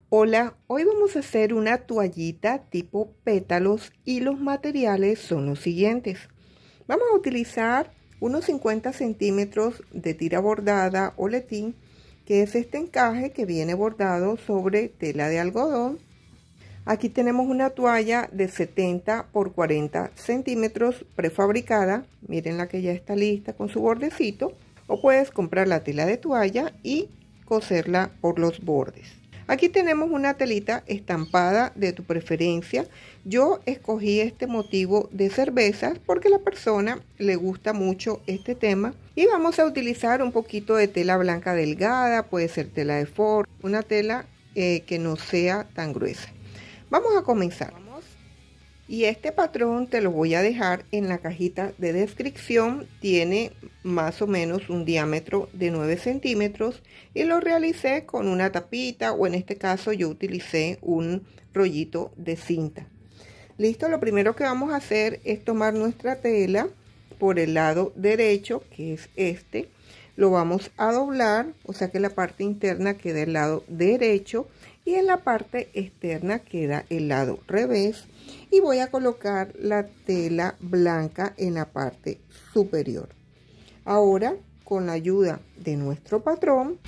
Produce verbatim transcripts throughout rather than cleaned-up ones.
Hola, hoy vamos a hacer una toallita tipo pétalos y los materiales son los siguientes. Vamos a utilizar unos cincuenta centímetros de tira bordada o letín, que es este encaje que viene bordado sobre tela de algodón. Aquí tenemos una toalla de setenta por cuarenta centímetros prefabricada. Miren la que ya está lista con su bordecito. O puedes comprar la tela de toalla y coserla por los bordes. Aquí tenemos una telita estampada de tu preferencia. Yo escogí este motivo de cervezas porque a la persona le gusta mucho este tema. Y vamos a utilizar un poquito de tela blanca delgada, puede ser tela de Ford, una tela eh, que no sea tan gruesa. Vamos a comenzar. Y este patrón te lo voy a dejar en la cajita de descripción. Tiene más o menos un diámetro de nueve centímetros y lo realicé con una tapita, o en este caso yo utilicé un rollito de cinta. Listo, lo primero que vamos a hacer es tomar nuestra tela por el lado derecho, que es este. Lo vamos a doblar, o sea que la parte interna queda el lado derecho y en la parte externa queda el lado revés. Y voy a colocar la tela blanca en la parte superior. Ahora, con la ayuda de nuestro patrón,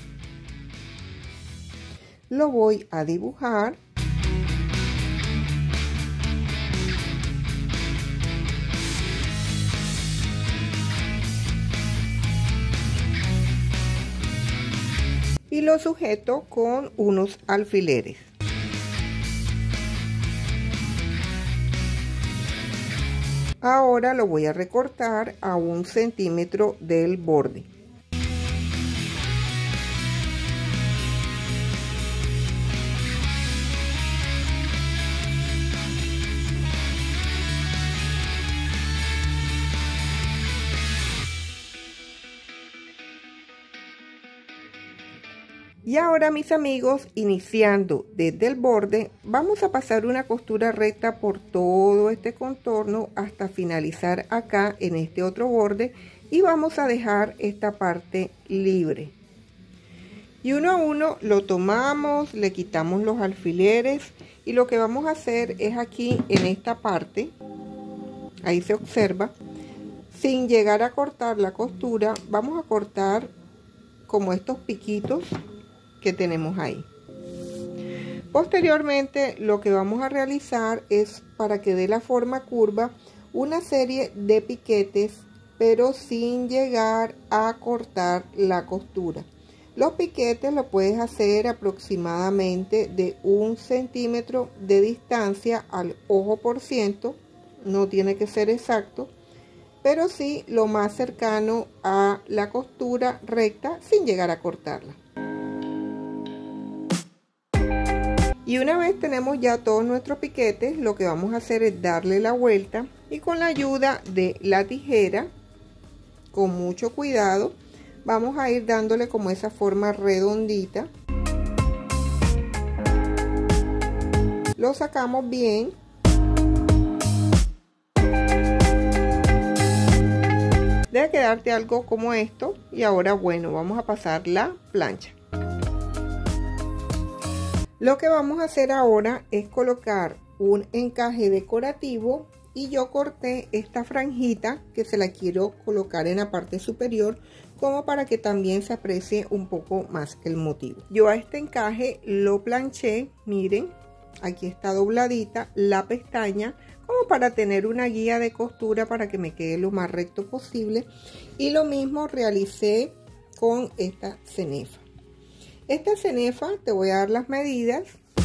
lo voy a dibujar. Y lo sujeto con unos alfileres. Ahora lo voy a recortar a un centímetro del borde. Y ahora, mis amigos, iniciando desde el borde, vamos a pasar una costura recta por todo este contorno hasta finalizar acá en este otro borde, y vamos a dejar esta parte libre. Y uno a uno lo tomamos, le quitamos los alfileres y lo que vamos a hacer es aquí en esta parte, ahí se observa, sin llegar a cortar la costura, vamos a cortar como estos piquitos que tenemos ahí. Posteriormente lo que vamos a realizar es, para que dé la forma curva, una serie de piquetes, pero sin llegar a cortar la costura. Los piquetes lo puedes hacer aproximadamente de un centímetro de distancia al ojo por ciento, no tiene que ser exacto, pero sí lo más cercano a la costura recta sin llegar a cortarla. Y una vez tenemos ya todos nuestros piquetes, lo que vamos a hacer es darle la vuelta y con la ayuda de la tijera, con mucho cuidado, vamos a ir dándole como esa forma redondita. Lo sacamos bien. Debe quedarte algo como esto. Y ahora, bueno, vamos a pasar la plancha. Lo que vamos a hacer ahora es colocar un encaje decorativo, y yo corté esta franjita que se la quiero colocar en la parte superior como para que también se aprecie un poco más el motivo. Yo a este encaje lo planché, miren, aquí está dobladita la pestaña como para tener una guía de costura para que me quede lo más recto posible, y lo mismo realicé con esta cenefa. Esta cenefa, te voy a dar las medidas,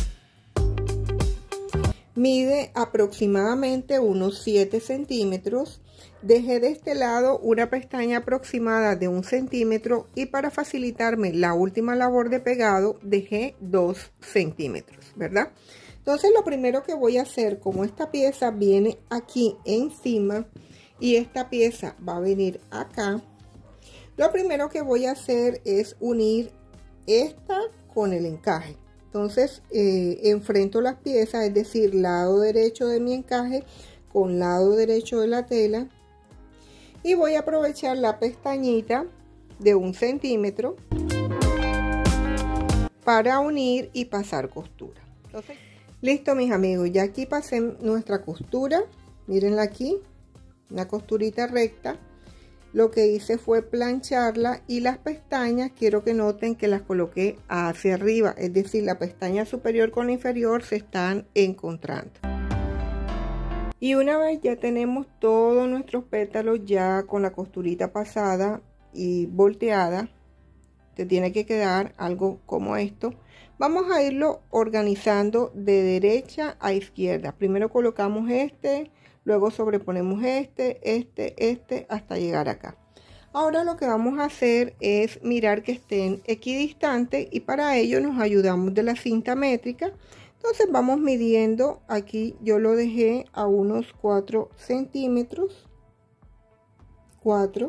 mide aproximadamente unos siete centímetros. Dejé de este lado una pestaña aproximada de un centímetro y para facilitarme la última labor de pegado dejé dos centímetros, ¿verdad? Entonces lo primero que voy a hacer, como esta pieza viene aquí encima y esta pieza va a venir acá, lo primero que voy a hacer es unir esta con el encaje. Entonces eh, enfrento las piezas, es decir, lado derecho de mi encaje con lado derecho de la tela, y voy a aprovechar la pestañita de un centímetro para unir y pasar costura. Entonces, listo mis amigos, ya aquí pasé nuestra costura, mírenla aquí, una costurita recta. Lo que hice fue plancharla y las pestañas quiero que noten que las coloqué hacia arriba, es decir, la pestaña superior con la inferior se están encontrando. Y una vez ya tenemos todos nuestros pétalos ya con la costurita pasada y volteada, te tiene que quedar algo como esto. Vamos a irlo organizando de derecha a izquierda. Primero colocamos este, luego sobreponemos este, este, este, hasta llegar acá. Ahora lo que vamos a hacer es mirar que estén equidistantes y para ello nos ayudamos de la cinta métrica. Entonces vamos midiendo, aquí yo lo dejé a unos cuatro centímetros, cuatro.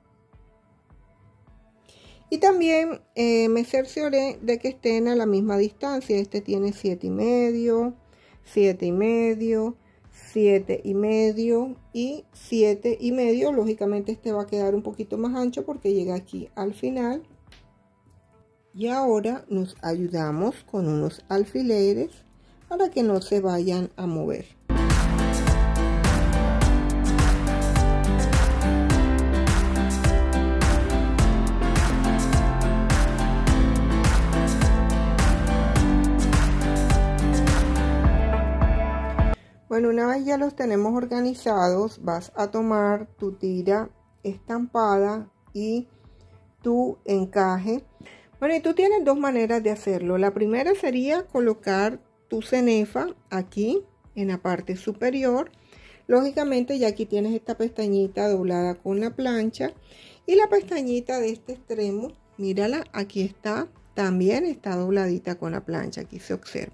Y también eh, me cercioré de que estén a la misma distancia. Este tiene siete y medio, siete y medio, siete y medio y siete y medio. Lógicamente este va a quedar un poquito más ancho porque llega aquí al final. Y ahora nos ayudamos con unos alfileres para que no se vayan a mover. Bueno, una vez ya los tenemos organizados, vas a tomar tu tira estampada y tu encaje. Bueno, y tú tienes dos maneras de hacerlo. La primera sería colocar tu cenefa aquí en la parte superior. Lógicamente ya aquí tienes esta pestañita doblada con la plancha y la pestañita de este extremo, mírala, aquí está, también está dobladita con la plancha, aquí se observa.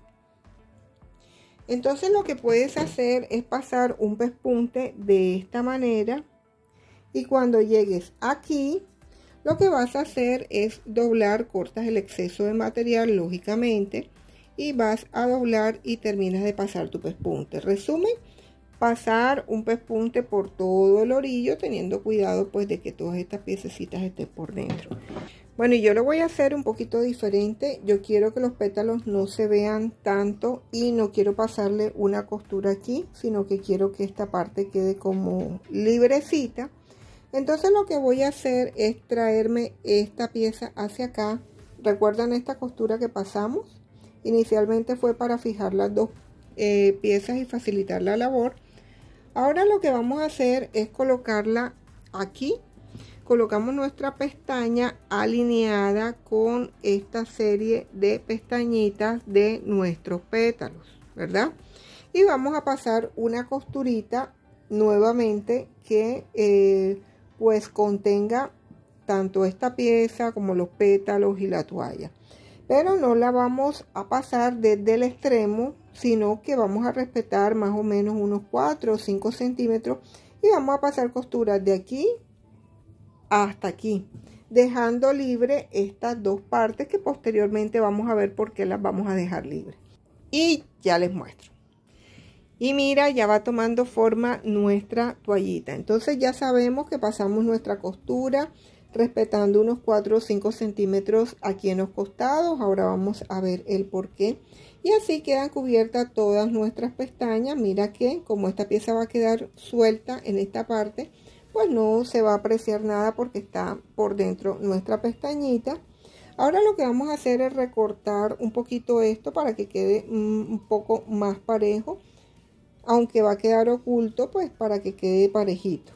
Entonces lo que puedes hacer es pasar un pespunte de esta manera y cuando llegues aquí, lo que vas a hacer es doblar, cortas el exceso de material lógicamente y vas a doblar y terminas de pasar tu pespunte. Resumen, pasar un pespunte por todo el orillo teniendo cuidado pues de que todas estas piececitas estén por dentro. Bueno, y yo lo voy a hacer un poquito diferente. Yo quiero que los pétalos no se vean tanto y no quiero pasarle una costura aquí, sino que quiero que esta parte quede como librecita. Entonces lo que voy a hacer es traerme esta pieza hacia acá. ¿Recuerdan esta costura que pasamos? Inicialmente fue para fijar las dos eh, piezas y facilitar la labor. Ahora lo que vamos a hacer es colocarla aquí. Colocamos nuestra pestaña alineada con esta serie de pestañitas de nuestros pétalos, ¿verdad? Y vamos a pasar una costurita nuevamente que eh, pues contenga tanto esta pieza como los pétalos y la toalla, pero no la vamos a pasar desde el extremo, sino que vamos a respetar más o menos unos cuatro o cinco centímetros y vamos a pasar costuras de aquí hasta aquí, dejando libre estas dos partes que posteriormente vamos a ver por qué las vamos a dejar libres. Y ya les muestro. Y mira, ya va tomando forma nuestra toallita. Entonces ya sabemos que pasamos nuestra costura respetando unos cuatro o cinco centímetros aquí en los costados. Ahora vamos a ver el por qué. Y así quedan cubiertas todas nuestras pestañas. Mira que como esta pieza va a quedar suelta en esta parte, pues no se va a apreciar nada porque está por dentro nuestra pestañita. Ahora lo que vamos a hacer es recortar un poquito esto para que quede un poco más parejo. Aunque va a quedar oculto, pues para que quede parejito.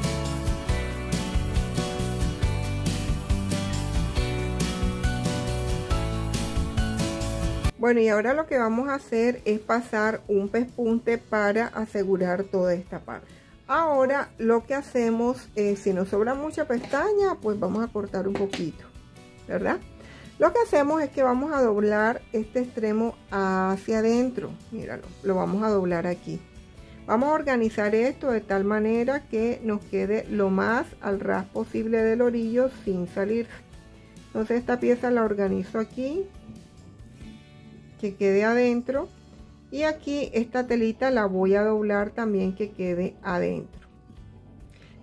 Bueno, y ahora lo que vamos a hacer es pasar un pespunte para asegurar toda esta parte. Ahora lo que hacemos es, si nos sobra mucha pestaña, pues vamos a cortar un poquito, ¿verdad? Lo que hacemos es que vamos a doblar este extremo hacia adentro. Míralo, lo vamos a doblar aquí. Vamos a organizar esto de tal manera que nos quede lo más al ras posible del orillo sin salir. Entonces esta pieza la organizo aquí, que quede adentro. Y aquí esta telita la voy a doblar también que quede adentro.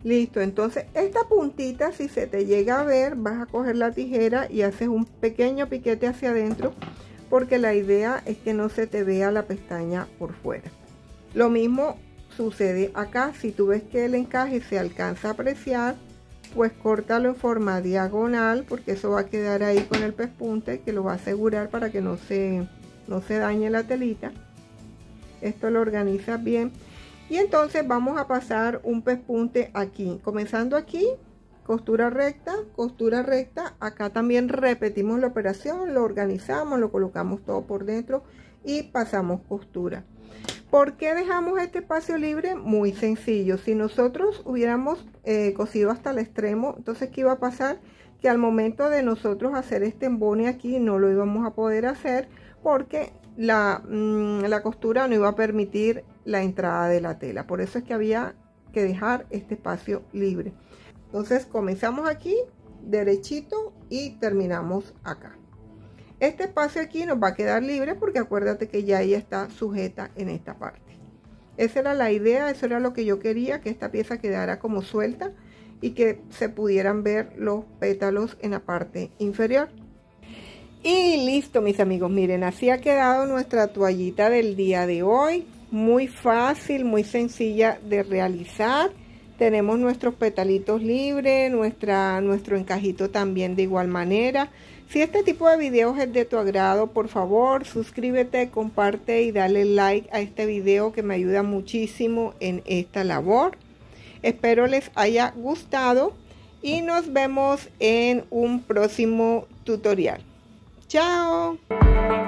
Listo, entonces esta puntita, si se te llega a ver, vas a coger la tijera y haces un pequeño piquete hacia adentro, porque la idea es que no se te vea la pestaña por fuera. Lo mismo sucede acá. Si tú ves que el encaje se alcanza a apreciar, pues córtalo en forma diagonal, porque eso va a quedar ahí con el pespunte, que lo va a asegurar para que no se, no se dañe la telita. Esto lo organizas bien. Y entonces vamos a pasar un pespunte aquí, comenzando aquí, costura recta, costura recta. Acá también repetimos la operación, lo organizamos, lo colocamos todo por dentro y pasamos costura. ¿Por qué dejamos este espacio libre? Muy sencillo. Si nosotros hubiéramos eh, cosido hasta el extremo, entonces ¿qué iba a pasar? Que al momento de nosotros hacer este embone aquí no lo íbamos a poder hacer, porque la, mmm, la costura no iba a permitir la entrada de la tela. Por eso es que había que dejar este espacio libre. Entonces comenzamos aquí derechito y terminamos acá. Este espacio aquí nos va a quedar libre, porque acuérdate que ya ella está sujeta en esta parte. Esa era la idea, eso era lo que yo quería, que esta pieza quedara como suelta y que se pudieran ver los pétalos en la parte inferior. Y listo, mis amigos, miren, así ha quedado nuestra toallita del día de hoy. Muy fácil, muy sencilla de realizar. Tenemos nuestros petalitos libres, nuestra, nuestro encajito también de igual manera. Si este tipo de videos es de tu agrado, por favor, suscríbete, comparte y dale like a este video, que me ayuda muchísimo en esta labor. Espero les haya gustado y nos vemos en un próximo tutorial. ¡Chao!